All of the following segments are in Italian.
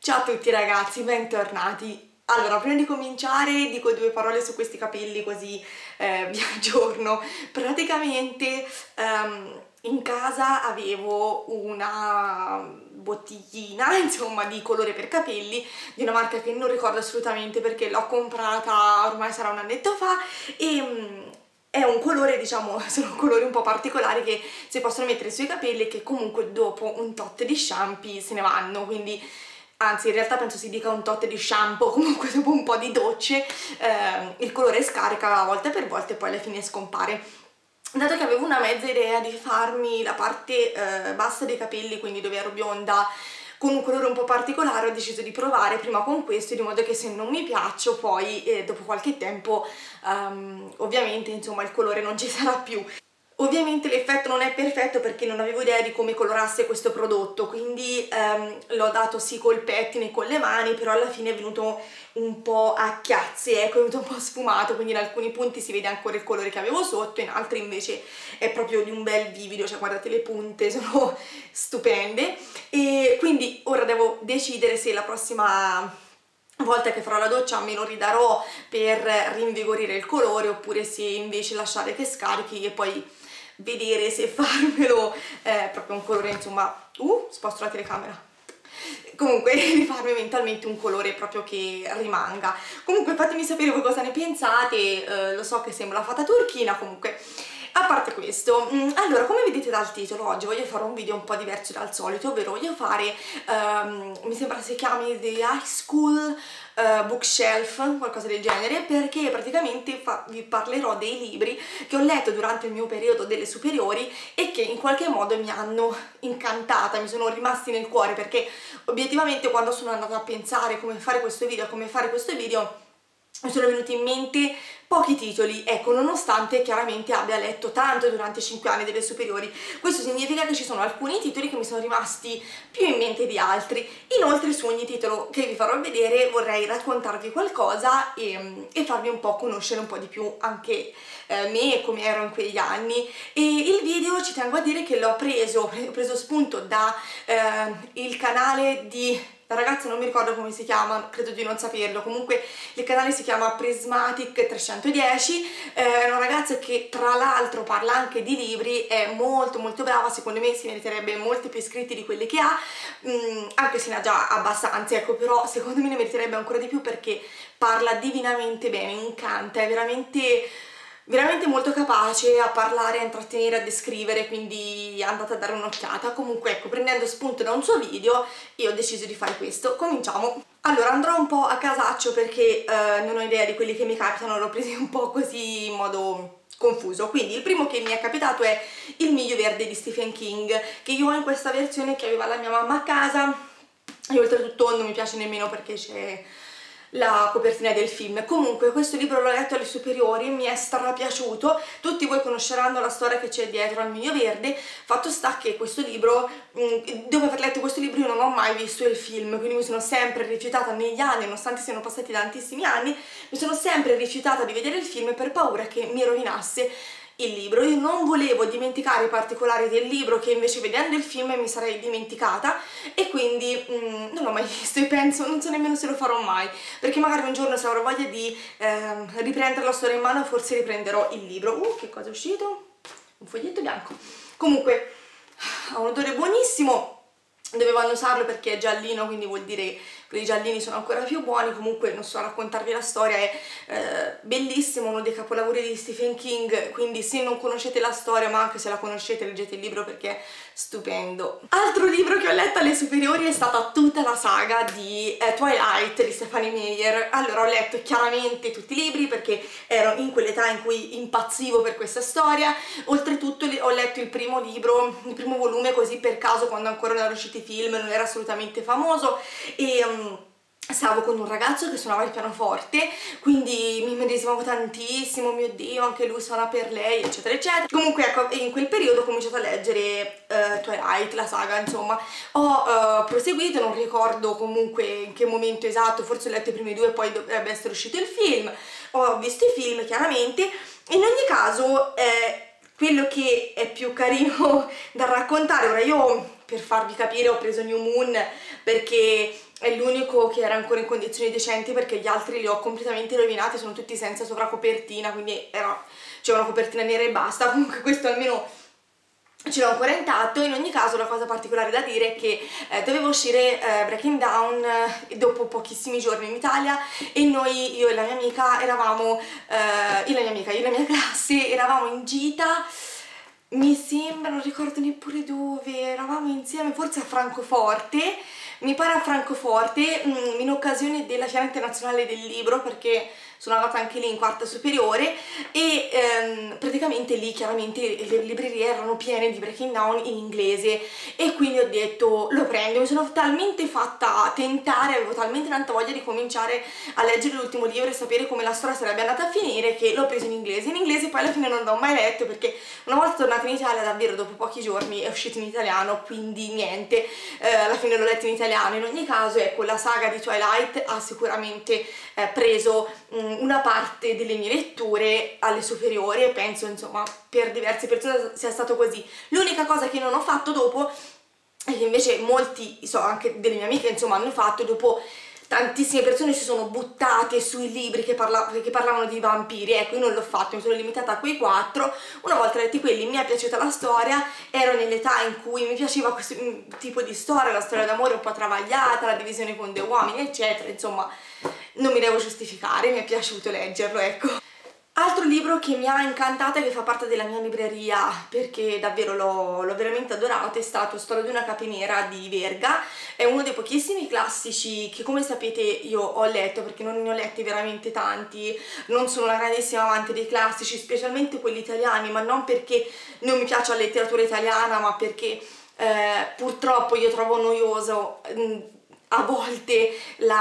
Ciao a tutti ragazzi, bentornati. Allora, prima di cominciare dico due parole su questi capelli così vi aggiorno. Praticamente in casa avevo una bottiglina, insomma, di colore per capelli di una marca che non ricordo assolutamente perché l'ho comprata ormai sarà un annetto fa e è un colore, diciamo, sono colori un po' particolari che si possono mettere sui capelli e che comunque dopo un tot di shampoo se ne vanno, quindi anzi in realtà penso si dica un tot di shampoo, comunque dopo un po' di docce il colore scarica volta per volta e poi alla fine scompare. Dato che avevo una mezza idea di farmi la parte bassa dei capelli, quindi dove ero bionda, con un colore un po' particolare, ho deciso di provare prima con questo, di modo che se non mi piaccio poi dopo qualche tempo ovviamente insomma il colore non ci sarà più. Ovviamente l'effetto non è perfetto perché non avevo idea di come colorasse questo prodotto, quindi l'ho dato sì col pettine e con le mani, però alla fine è venuto un po' a chiazze, ecco, è venuto un po' sfumato, quindi in alcuni punti si vede ancora il colore che avevo sotto, in altri invece è proprio di un bel vivido, cioè guardate le punte, sono stupende. E quindi ora devo decidere se la prossima volta che farò la doccia me lo ridarò per rinvigorire il colore oppure se invece lasciare che scarichi e poi vedere se farmelo proprio un colore, insomma, sposto la telecamera, comunque rifarmi mentalmente un colore proprio che rimanga. Comunque fatemi sapere voi cosa ne pensate, lo so che sembra fata turchina, comunque a parte questo, allora come vedete dal titolo oggi voglio fare un video un po' diverso dal solito, ovvero voglio fare, mi sembra si chiami The High School Bookshelf, qualcosa del genere, perché praticamente vi parlerò dei libri che ho letto durante il mio periodo delle superiori e che in qualche modo mi hanno incantata, mi sono rimasti nel cuore, perché obiettivamente quando sono andata a pensare come fare questo video mi sono venuti in mente pochi titoli, ecco, nonostante chiaramente abbia letto tanto durante i 5 anni delle superiori. Questo significa che ci sono alcuni titoli che mi sono rimasti più in mente di altri. Inoltre su ogni titolo che vi farò vedere vorrei raccontarvi qualcosa e farvi un po' conoscere un po' di più anche me e come ero in quegli anni. E il video ci tengo a dire che ho preso spunto da il canale di... La ragazza non mi ricordo come si chiama, credo di non saperlo, comunque il canale si chiama Prismatic 310, è una ragazza che tra l'altro parla anche di libri, è molto molto brava, secondo me si meriterebbe molti più iscritti di quelli che ha, anche se ne ha già abbastanza, ecco, però secondo me ne meriterebbe ancora di più perché parla divinamente bene, mi incanta, è veramente molto capace a parlare, a intrattenere, a descrivere, quindi andate a dare un'occhiata. Comunque ecco, prendendo spunto da un suo video io ho deciso di fare questo. Cominciamo. Allora andrò un po' a casaccio perché non ho idea di quelli che mi capitano, l'ho presi un po' così in modo confuso. Quindi il primo che mi è capitato è Il miglio verde di Stephen King, che io ho in questa versione che aveva la mia mamma a casa e oltretutto non mi piace nemmeno perché c'è la copertina del film. Comunque questo libro l'ho letto alle superiori, mi è strapiaciuto, tutti voi conosceranno la storia che c'è dietro al Miglio Verde. Fatto sta che questo libro, dopo aver letto questo libro io non ho mai visto il film, quindi mi sono sempre rifiutata negli anni, nonostante siano passati tantissimi anni, mi sono sempre rifiutata di vedere il film per paura che mi rovinasse il libro. Io non volevo dimenticare i particolari del libro che invece vedendo il film mi sarei dimenticata e quindi non l'ho mai visto e penso, non so nemmeno se lo farò mai, perché magari un giorno se avrò voglia di riprendere la storia in mano forse riprenderò il libro. Che cosa è uscito? Un foglietto bianco. Comunque ha un odore buonissimo, dovevo annusarlo perché è giallino, quindi vuol dire quelli giallini sono ancora più buoni. Comunque non so raccontarvi la storia, è bellissimo, uno dei capolavori di Stephen King, quindi se non conoscete la storia, ma anche se la conoscete, leggete il libro perché è stupendo. Altro libro che ho letto alle superiori è stata tutta la saga di Twilight di Stephenie Meyer. Allora ho letto chiaramente tutti i libri perché ero in quell'età in cui impazzivo per questa storia, oltretutto ho letto il primo libro, il primo volume così per caso quando ancora non erano usciti i film, non era assolutamente famoso e stavo con un ragazzo che suonava il pianoforte, quindi mi medesimavo tantissimo, mio Dio, anche lui suona per lei, eccetera eccetera. Comunque ecco, in quel periodo ho cominciato a leggere Twilight, la saga, insomma. Ho proseguito, non ricordo comunque in che momento esatto, forse ho letto i primi due, poi dovrebbe essere uscito il film, ho visto i film chiaramente. In ogni caso quello che è più carino da raccontare, ora io per farvi capire ho preso New Moon perché è l'unico che era ancora in condizioni decenti, perché gli altri li ho completamente rovinati, sono tutti senza sovracopertina, quindi c'è una copertina nera e basta. Comunque questo almeno ce l'ho ancora intatto. In ogni caso la cosa particolare da dire è che doveva uscire Breaking Down dopo pochissimi giorni in Italia, e io e la mia amica eravamo, io e la mia classe eravamo in gita, mi sembra, non ricordo neppure dove, eravamo insieme, forse a Francoforte, mi pare a Francoforte, in occasione della Fiera Internazionale del Libro, perché sono andata anche lì in quarta superiore, e praticamente lì chiaramente le librerie erano piene di Breaking Down in inglese, e quindi ho detto lo prendo. Mi sono talmente fatta tentare, avevo talmente tanta voglia di cominciare a leggere l'ultimo libro e sapere come la storia sarebbe andata a finire, che l'ho preso in inglese. In inglese poi alla fine non l'ho mai letto, perché una volta tornata in Italia, davvero dopo pochi giorni è uscito in italiano, quindi niente, alla fine l'ho letto in italiano. In ogni caso, ecco, la saga di Twilight ha sicuramente preso una parte delle mie letture alle superiori, e penso insomma per diverse persone sia stato così. L'unica cosa che non ho fatto dopo, e che invece molti, anche delle mie amiche insomma hanno fatto, dopo tantissime persone si sono buttate sui libri che parlavano di vampiri, ecco io non l'ho fatto, mi sono limitata a quei 4. Una volta letti quelli mi è piaciuta la storia, ero nell'età in cui mi piaceva questo tipo di storia, la storia d'amore un po' travagliata, la divisione con due uomini eccetera, insomma non mi devo giustificare, mi è piaciuto leggerlo, ecco. Altro libro che mi ha incantata e che fa parte della mia libreria, perché davvero l'ho veramente adorato, è stato Storia di una capinera di Verga. È uno dei pochissimi classici che, come sapete, io ho letto, perché non ne ho letti veramente tanti, non sono una grandissima amante dei classici, specialmente quelli italiani, ma non perché non mi piace la letteratura italiana, ma perché purtroppo io trovo noioso a volte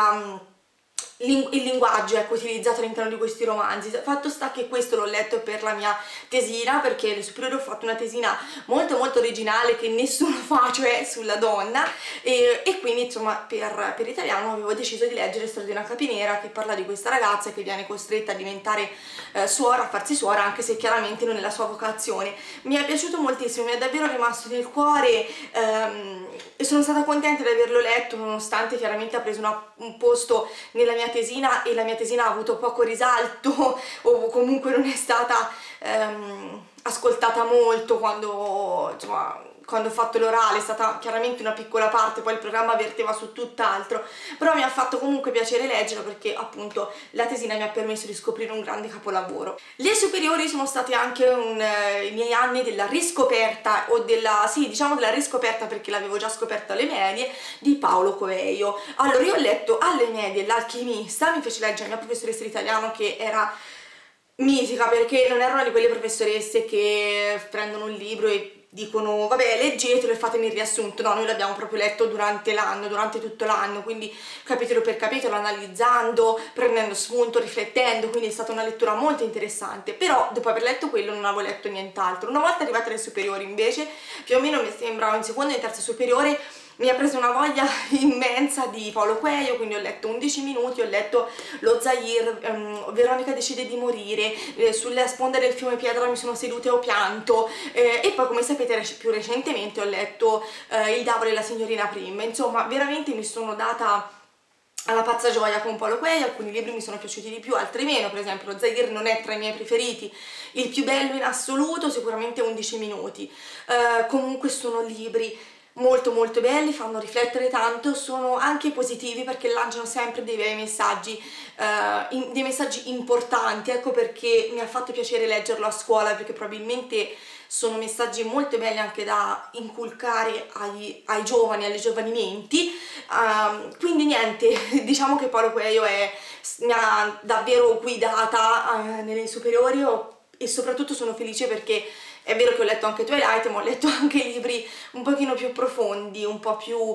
il linguaggio, ecco, utilizzato all'interno di questi romanzi. Fatto sta che questo l'ho letto per la mia tesina, perché alle superiori ho fatto una tesina molto molto originale che nessuno fa, cioè sulla donna, e quindi insomma per italiano avevo deciso di leggere Storia di una capinera, che parla di questa ragazza che viene costretta a diventare suora, a farsi suora, anche se chiaramente non è la sua vocazione. Mi è piaciuto moltissimo, mi è davvero rimasto nel cuore, e sono stata contenta di averlo letto, nonostante chiaramente ha preso un posto nella mia tesina, e la mia tesina ha avuto poco risalto, o comunque non è stata ascoltata molto quando ho fatto l'orale. È stata chiaramente una piccola parte, poi il programma verteva su tutt'altro, però mi ha fatto comunque piacere leggerlo, perché appunto la tesina mi ha permesso di scoprire un grande capolavoro. Le superiori sono state anche i miei anni della riscoperta, o diciamo della riscoperta, perché l'avevo già scoperta alle medie, di Paulo Coelho. Allora io ho letto alle medie L'Alchimista, mi fece leggere la mia professoressa di italiano, che era mitica, perché non era una di quelle professoresse che prendono un libro e dicono vabbè leggetelo e fatemi il riassunto. No, noi l'abbiamo proprio letto durante l'anno, durante tutto l'anno, quindi capitolo per capitolo, analizzando, prendendo spunto, riflettendo, quindi è stata una lettura molto interessante. Però dopo aver letto quello non avevo letto nient'altro. Una volta arrivata alle superiori invece, più o meno mi sembra in seconda e terza superiore, mi ha preso una voglia immensa di Paulo Coelho, quindi ho letto 11 minuti, ho letto Lo Zaire, Veronica decide di morire, sulle sponde del fiume Piedra mi sono seduta e ho pianto, e poi come sapete più recentemente ho letto Il diavolo e la signorina Prim. Insomma veramente mi sono data alla pazza gioia con Paulo Coelho. Alcuni libri mi sono piaciuti di più, altri meno. Per esempio Lo Zaire non è tra i miei preferiti, il più bello in assoluto sicuramente 11 minuti. Comunque sono libri molto molto belli, fanno riflettere tanto, sono anche positivi perché lanciano sempre dei bei messaggi, dei messaggi importanti. Ecco perché mi ha fatto piacere leggerlo a scuola, perché probabilmente sono messaggi molto belli anche da inculcare ai giovani, alle giovani menti. Quindi niente, diciamo che Paulo Coelho mi ha davvero guidata nelle superiori, e soprattutto sono felice perché è vero che ho letto anche Twilight, ma ho letto anche libri un pochino più profondi, un po' più,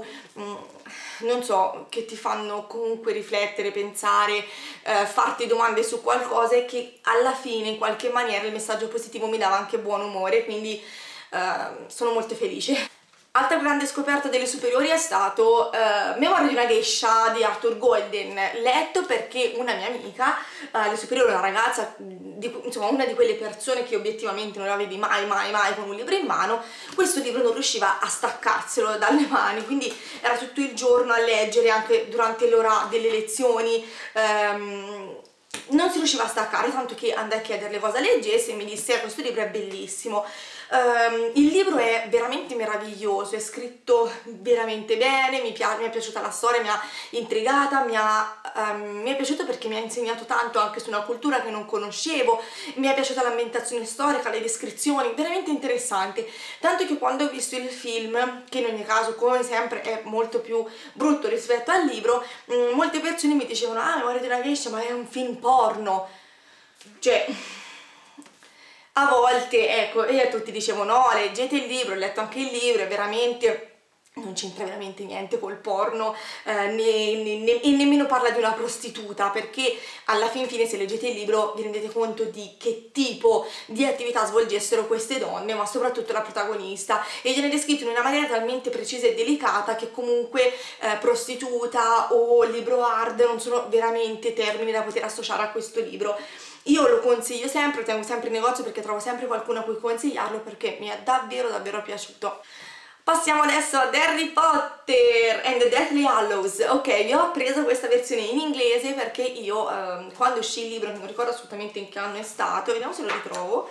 non so, che ti fanno comunque riflettere, pensare, farti domande su qualcosa, e che alla fine in qualche maniera il messaggio positivo mi dava anche buon umore, quindi sono molto felice. Altra grande scoperta delle superiori è stato Memoria di una geisha di Arthur Golden, letto perché una mia amica, alle superiori, una ragazza, insomma una di quelle persone che obiettivamente non la vedi mai con un libro in mano, questo libro non riusciva a staccarselo dalle mani, quindi era tutto il giorno a leggere, anche durante l'ora delle lezioni, non si riusciva a staccare, tanto che andai a chiederle cosa leggesse e mi disse questo libro è bellissimo. Il libro è veramente meraviglioso, è scritto veramente bene, mi è piaciuta la storia, mi ha intrigata, mi è piaciuto perché mi ha insegnato tanto anche su una cultura che non conoscevo, mi è piaciuta l'ambientazione storica, le descrizioni, veramente interessante, tanto che quando ho visto il film, che in ogni caso come sempre è molto più brutto rispetto al libro, molte persone mi dicevano Memoria di una geisha, ma è un film porno, cioè a volte, ecco, e a tutti dicevo no, leggete il libro, ho letto anche il libro e veramente non c'entra veramente niente col porno, e nemmeno parla di una prostituta, perché alla fine se leggete il libro vi rendete conto di che tipo di attività svolgessero queste donne, ma soprattutto la protagonista, e viene descritto in una maniera talmente precisa e delicata che comunque prostituta o libro hard non sono veramente termini da poter associare a questo libro. Io lo consiglio sempre, lo tengo sempre in negozio perché trovo sempre qualcuno a cui consigliarlo perché mi è davvero piaciuto. Passiamo adesso ad Harry Potter and the Deathly Hallows. Ok, vi ho preso questa versione in inglese perché io quando uscì il libro, non ricordo assolutamente in che anno è stato, vediamo se lo ritrovo,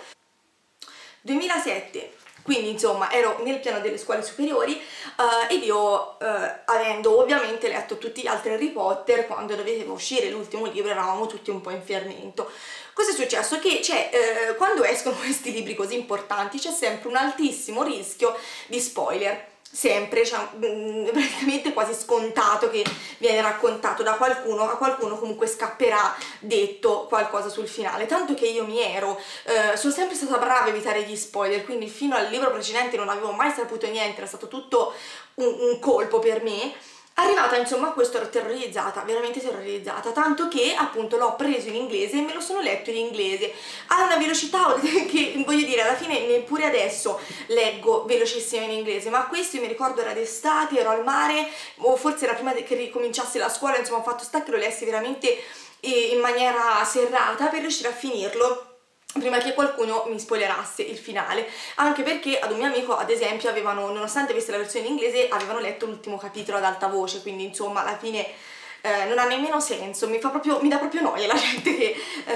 2007. Quindi insomma ero nel piano delle scuole superiori ed io avendo ovviamente letto tutti gli altri Harry Potter, quando doveva uscire l'ultimo libro eravamo tutti un po' in fermento. Cosa è successo? Che quando escono questi libri così importanti c'è sempre un altissimo rischio di spoiler. Sempre, cioè, praticamente quasi scontato che viene raccontato da qualcuno, a qualcuno comunque scapperà detto qualcosa sul finale, tanto che io sono sempre stata brava a evitare gli spoiler, quindi fino al libro precedente non avevo mai saputo niente, era stato tutto un colpo per me. Arrivata insomma a questo ero terrorizzata, veramente terrorizzata, tanto che appunto l'ho preso in inglese e me lo sono letto in inglese a una velocità che voglio dire alla fine neppure adesso leggo velocissimo in inglese, ma questo io mi ricordo era d'estate, ero al mare o forse era prima che ricominciasse la scuola, insomma ho fatto sta che lo lessi veramente in maniera serrata per riuscire a finirlo prima che qualcuno mi spoilerasse il finale, anche perché ad un mio amico ad esempio avevano, nonostante avesse la versione in inglese, avevano letto l'ultimo capitolo ad alta voce, quindi insomma alla fine non ha nemmeno senso, mi dà proprio noia la gente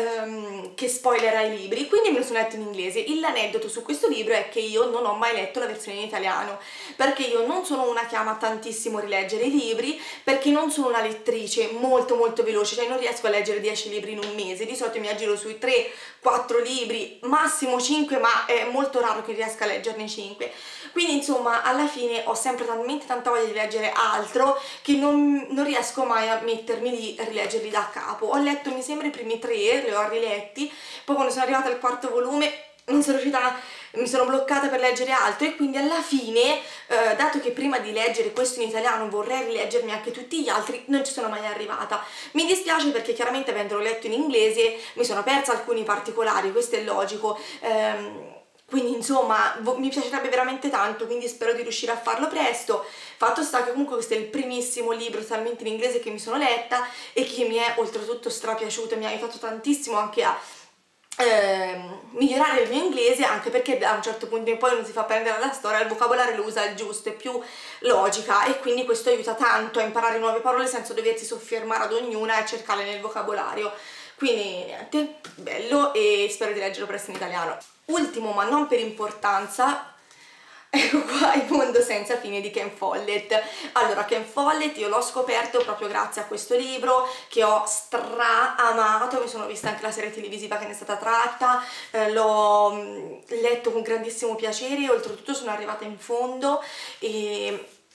che spoilera i libri, quindi me lo sono letto in inglese. L'aneddoto su questo libro è che io non ho mai letto la versione in italiano, perché io non sono una che ama tantissimo rileggere i libri, perché non sono una lettrice molto veloce, cioè non riesco a leggere 10 libri in un mese, di solito mi aggiro sui 3-4 libri, massimo 5, ma è molto raro che riesca a leggerne 5. Quindi insomma alla fine ho sempre talmente tanta voglia di leggere altro che non riesco mai a mettermi lì a rileggerli da capo. Ho letto mi sembra i primi 3, li ho riletti, poi quando sono arrivata al 4º volume non sono riuscita, mi sono bloccata per leggere altro e quindi alla fine, dato che prima di leggere questo in italiano vorrei rileggermi anche tutti gli altri, non ci sono mai arrivata. Mi dispiace perché chiaramente avendolo letto in inglese mi sono persa alcuni particolari, questo è logico, quindi insomma mi piacerebbe veramente tanto, quindi spero di riuscire a farlo presto. Fatto sta che comunque questo è il primissimo libro totalmente in inglese che mi sono letta e che mi è oltretutto strapiaciuto, mi ha aiutato tantissimo anche a migliorare il mio inglese, anche perché da un certo punto in poi non si fa prendere alla storia, il vocabolario lo usa il giusto, è più logica e quindi questo aiuta tanto a imparare nuove parole senza doversi soffermare ad ognuna e cercarle nel vocabolario. Quindi niente, bello e spero di leggerlo presto in italiano. Ultimo ma non per importanza, ecco qua il mondo senza fine di Ken Follett. Allora, Ken Follett io l'ho scoperto proprio grazie a questo libro che ho stra-amato, mi sono vista anche la serie televisiva che ne è stata tratta, l'ho letto con grandissimo piacere, oltretutto sono arrivata in fondo e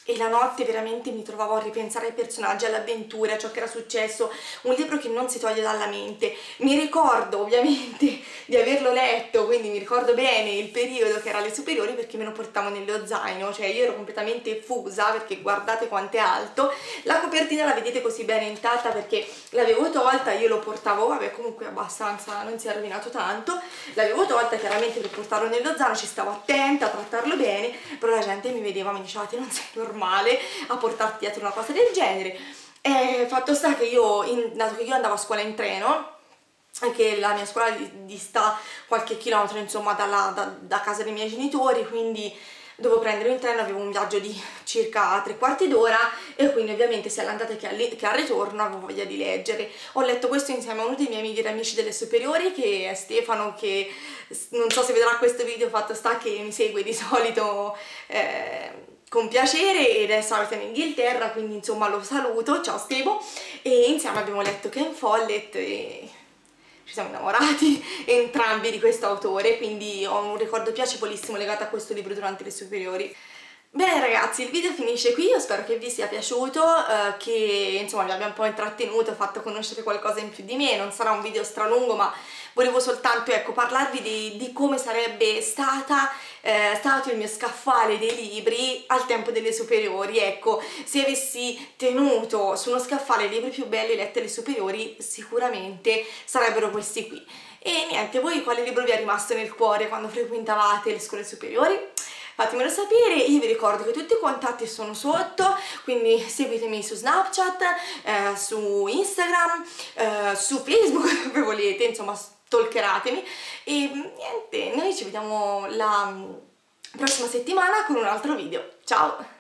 e la notte veramente mi trovavo a ripensare ai personaggi, alle avventure, a ciò che era successo, un libro che non si toglie dalla mente. Mi ricordo ovviamente di averlo letto, quindi mi ricordo bene il periodo che era alle superiori perché me lo portavo nello zaino, cioè io ero completamente fusa perché guardate quanto è alto. La copertina la vedete così bene intatta perché l'avevo tolta, io lo portavo, vabbè comunque abbastanza, non si è rovinato tanto, l'avevo tolta chiaramente per portarlo nello zaino, ci stavo attenta a trattarlo bene, però la gente mi vedeva, mi diceva te non sei normale a portarti dietro una cosa del genere. Fatto sta che dato che io andavo a scuola in treno, che la mia scuola dista qualche chilometro insomma da casa dei miei genitori, quindi dovevo prendere un treno, avevo un viaggio di circa 3/4 d'ora e quindi ovviamente sia all'andata che al ritorno avevo voglia di leggere. Ho letto questo insieme a uno dei miei migliori amici delle superiori, che è Stefano, che non so se vedrà questo video, fatto sta che mi segue di solito con piacere ed è abita in Inghilterra, quindi insomma lo saluto, ciao Stevo, e insieme abbiamo letto Ken Follett e ci siamo innamorati entrambi di questo autore, quindi ho un ricordo piacevolissimo legato a questo libro durante le superiori. Bene ragazzi, il video finisce qui, io spero che vi sia piaciuto, che insomma vi abbia un po' intrattenuto, fatto conoscere qualcosa in più di me. Non sarà un video stralungo, ma volevo soltanto, ecco, parlarvi di come sarebbe stato il mio scaffale dei libri al tempo delle superiori. Ecco, se avessi tenuto su uno scaffale i libri più belli letti alle superiori, sicuramente sarebbero questi qui. E niente, voi quale libro vi è rimasto nel cuore quando frequentavate le scuole superiori? Fatemelo sapere. Io vi ricordo che tutti i contatti sono sotto, quindi seguitemi su Snapchat, su Instagram, su Facebook, dove volete, insomma stalkeratemi. E niente, noi ci vediamo la prossima settimana con un altro video. Ciao!